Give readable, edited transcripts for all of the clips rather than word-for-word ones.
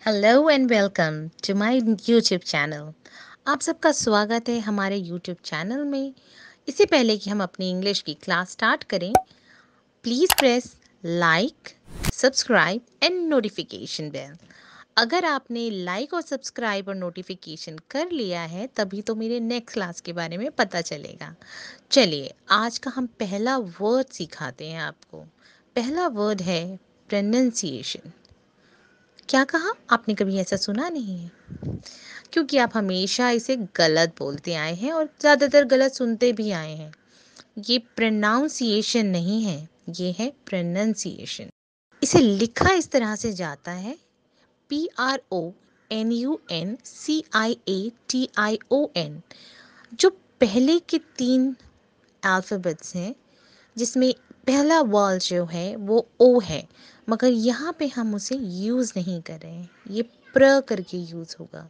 Hello and welcome to my YouTube channel. आप सबका स्वागत है हमारे यूट्यूब चैनल में। इससे पहले कि हम अपनी इंग्लिश की क्लास स्टार्ट करें, please press like, subscribe and notification bell. अगर आपने लाइक और सब्सक्राइब और नोटिफिकेशन कर लिया है तभी तो मेरे नेक्स्ट क्लास के बारे में पता चलेगा। चलिए, आज का हम पहला वर्ड सिखाते हैं आपको। पहला वर्ड है प्रोनाउंसिएशन। क्या कहा? आपने कभी ऐसा सुना नहीं है? क्योंकि आप हमेशा इसे गलत बोलते आए हैं और ज़्यादातर गलत सुनते भी आए हैं। ये प्रोनाउंसिएशन नहीं है, ये है प्रोनंसिएशन। इसे लिखा इस तरह से जाता है PRONUNCIATION। जो पहले के 3 अल्फ़ाबेट्स हैं, जिसमें पहला वॉल जो है वो ओ है, मगर यहाँ पे हम उसे यूज़ नहीं कर रहे हैं। ये प्र करके यूज़ होगा।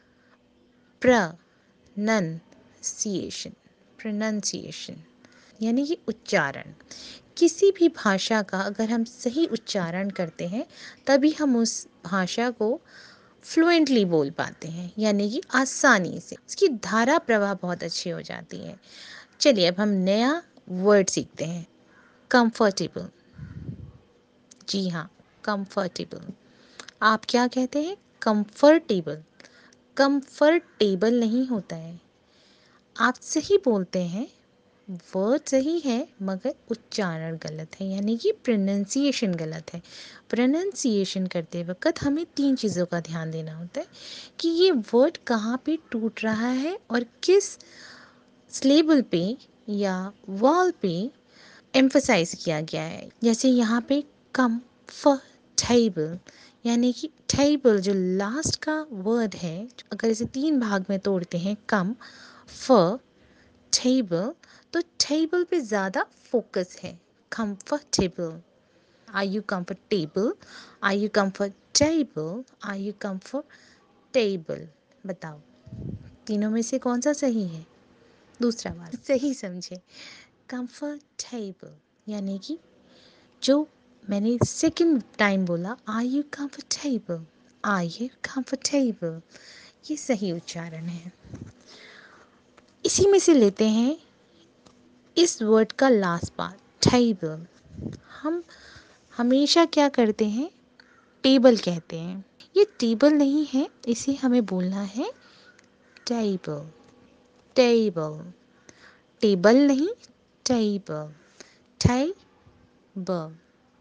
प्रोनंसिएशन, प्रोनंसिएशन यानी कि उच्चारण। किसी भी भाषा का अगर हम सही उच्चारण करते हैं तभी हम उस भाषा को फ्लुएंटली बोल पाते हैं, यानी कि आसानी से उसकी धारा प्रवाह बहुत अच्छी हो जाती है। चलिए, अब हम नया वर्ड सीखते हैं, कंफर्टेबल। जी हाँ, कंफर्टेबल। आप क्या कहते हैं? कंफर्टेबल। कंफर्टेबल नहीं होता है। आप सही बोलते हैं, वर्ड सही है, मगर उच्चारण गलत है, यानी कि प्रोनंसिएशन गलत है। प्रोनंसिएशन करते वक्त हमें 3 चीज़ों का ध्यान देना होता है कि ये वर्ड कहाँ पे टूट रहा है और किस सिलेबल पे या वॉल पे एम्फसाइज किया गया है। जैसे यहाँ पे कंफर्टेबल, यानी कि टेबल जो लास्ट का वर्ड है, अगर इसे 3 भाग में तोड़ते हैं, कम फ टेबल, तो टेबल पे ज़्यादा फोकस है। Comfortable. Are you comfortable? Are you comfortable? Are you comfortable? बताओ, तीनों में से कौन सा सही है? दूसरा बात सही समझे। कंफर्टेबल यानी कि जो मैंने सेकंड टाइम बोला, are you comfortable? Are you comfortable? ये सही उच्चारण है। इसी में से लेते हैं इस वर्ड का लास्ट पार्ट, टेबल। हम हमेशा क्या करते हैं? टेबल कहते हैं। ये टेबल नहीं है, इसे हमें बोलना है टेबल। टेबल, टेबल नहीं, टेबल। Table,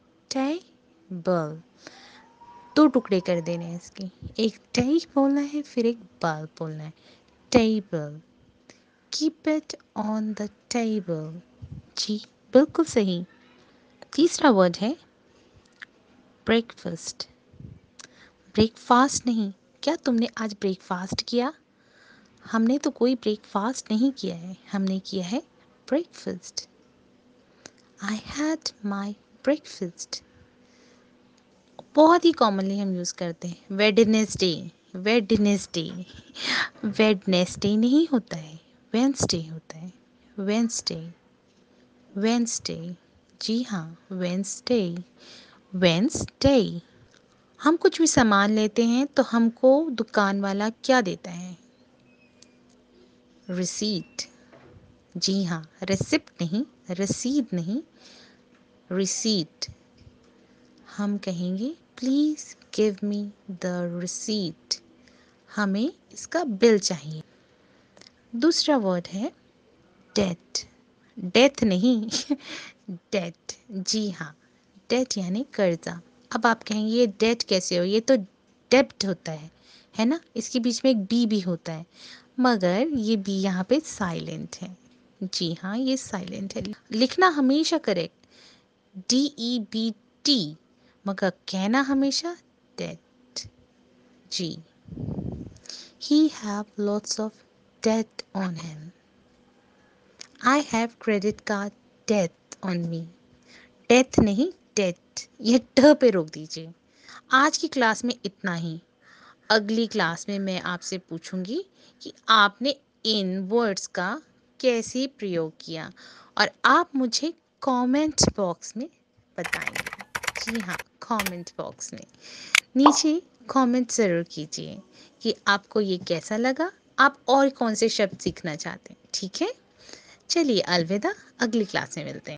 table. 2 टुकड़े कर देने हैं इसके, एक टे बोलना है, फिर एक बल बोलना है। Table. Keep it on the table. जी, बिल्कुल सही। तीसरा वर्ड है ब्रेकफास्ट। ब्रेकफास्ट नहीं। क्या तुमने आज ब्रेकफास्ट किया? हमने तो कोई ब्रेकफास्ट नहीं किया है, हमने किया है breakfast. I had my breakfast. बहुत ही कॉमनली हम यूज़ करते हैं वेडनेसडे। वेडनेसडे, वेडनेसडे नहीं होता है, वेंसडे होता है। Wednesday, Wednesday. जी हाँ, वेंसडे, वेंसडे। हम कुछ भी सामान लेते हैं तो हमको दुकान वाला क्या देता है? रिसीट। जी हाँ, रिसिप्ट नहीं, रसीद नहीं, रिसीट। हम कहेंगे please give me the receipt. हमें इसका बिल चाहिए। दूसरा वर्ड है डेट। डेथ नहीं डेट। जी हाँ, डेट यानी कर्जा। अब आप कहेंगे ये डेट कैसे हो? ये तो डेब्ट होता है ना? इसके बीच में एक बी भी होता है, मगर ये बी यहाँ पे साइलेंट है। जी हाँ, ये साइलेंट है। लिखना हमेशा करेक्ट, DEBT, मगर कहना हमेशा डेट। जी, he have lots of debt on him. I have credit card debt on me. Death नहीं, डेट। ये ट पे रोक दीजिए। आज की क्लास में इतना ही। अगली क्लास में मैं आपसे पूछूंगी कि आपने इन वर्ड्स का कैसे प्रयोग किया, और आप मुझे कमेंट बॉक्स में बताएंगे। जी हाँ, कमेंट बॉक्स में नीचे कमेंट ज़रूर कीजिए कि आपको ये कैसा लगा, आप और कौन से शब्द सीखना चाहते हैं, ठीक है? चलिए अलविदा, अगली क्लास में मिलते हैं।